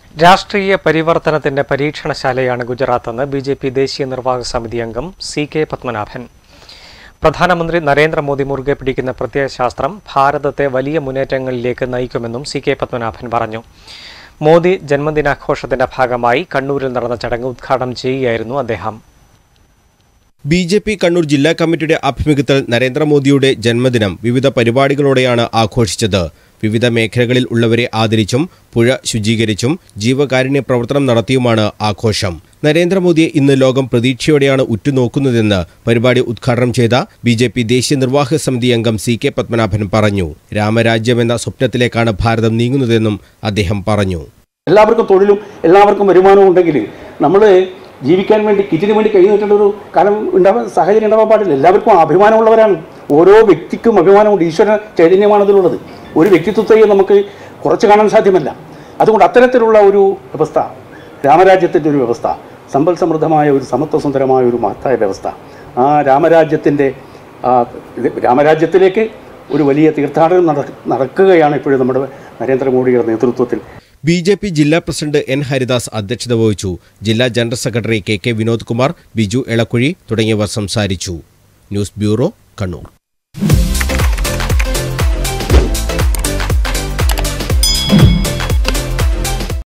രാഷ്ട്രീയ പരിവർത്തനത്തിന്റെ പരീക്ഷണശാലയാണ് ഗുജറാത്തെന്ന് ബിജെപി ദേശീയ നിർവാഹക സമിതി അംഗം സി.കെ. പത്മനാഭൻ. പ്രധാനമന്ത്രി നരേന്ദ്രമോദി മുറുകെ പിടിക്കുന്ന പ്രത്യയശാസ്ത്രം ഭാരതത്തെ വലിയ മുന്നേറ്റങ്ങളിലേക്ക് നയിക്കുമെന്നും സി.കെ. പത്മനാഭൻ പറഞ്ഞു. മോദി ജന്മദിനാഘോഷത്തിന്റെ ഭാഗമായി കണ്ണൂരിൽ നടന്ന ചടങ്ങ് ഉദ്ഘാടനം ചെയ്യുകയായിരുന്നു അദ്ദേഹം. ബിജെപി കണ്ണൂർ ജില്ലാ കമ്മിറ്റിയുടെ ആഭിമുഖ്യത്തിൽ നരേന്ദ്രമോദിയുടെ ജന്മദിനം വിവിധ പരിപാടികളോടെയാണ് ആഘോഷിച്ചത്. വിവിധ മേഖലകളിൽ ഉള്ളവരെ ആദരിച്ചും പുഴ ശുചീകരിച്ചും ജീവകാരുണ്യ പ്രവർത്തനം നടത്തിയുമാണ് ആഘോഷം. നരേന്ദ്രമോദിയെ ഇന്ന് ലോകം പ്രതീക്ഷയോടെയാണ് ഉറ്റുനോക്കുന്നതെന്ന് പരിപാടി ഉദ്ഘാടനം ചെയ്ത ബിജെപി ദേശീയ നിർവാഹക സമിതി അംഗം സി.കെ. പത്മനാഭൻ പറഞ്ഞു. രാമരാജ്യമെന്ന സ്വപ്നത്തിലേക്കാണ് ഭാരതം നീങ്ങുന്നതെന്നും അദ്ദേഹം പറഞ്ഞു. എല്ലാവർക്കും തൊഴിലും എല്ലാവർക്കും വരുമാനവും ഉണ്ടെങ്കിൽ നമ്മൾ ജീവിക്കാൻ വേണ്ടി കിറ്റിന് വേണ്ടി കഴിഞ്ഞിട്ടുള്ള ഒരു കാലം സാഹചര്യം ഉണ്ടാവാൻ പാടില്ല. എല്ലാവർക്കും അഭിമാനമുള്ളവരാണ്. ഓരോ വ്യക്തിക്കും അഭിമാനമുണ്ട്. ഈശ്വര ചൈതന്യമാണ് അതിലുള്ളത്. ഒരു വ്യക്തിത്വത്തെയും നമുക്ക് കുറച്ച് കാണാൻ സാധ്യമല്ല. അതുകൊണ്ട് അത്തരത്തിലുള്ള ഒരു വ്യവസ്ഥ, രാമരാജ്യത്തിൻ്റെ ഒരു വ്യവസ്ഥ, സമ്പൽ സമൃദ്ധമായ ഒരു സമത്വസുന്ദരമായ ഒരു മഹത്തായ വ്യവസ്ഥ, ആ രാമരാജ്യത്തിലേക്ക് ഒരു വലിയ തീർത്ഥാടനം നടക്കുകയാണ് ഇപ്പോഴും നമ്മുടെ നരേന്ദ്രമോദിയുടെ നേതൃത്വത്തിൽ. ബിജെപി ജില്ലാ പ്രസിഡന്റ് എൻ ഹരിദാസ് അധ്യക്ഷത വഹിച്ചു. ജില്ലാ general secretary K Vinod Kumar, Biju Elakkuzhi തുടങ്ങിയവർ സംസാരിച്ചു. News bureau, Kannur.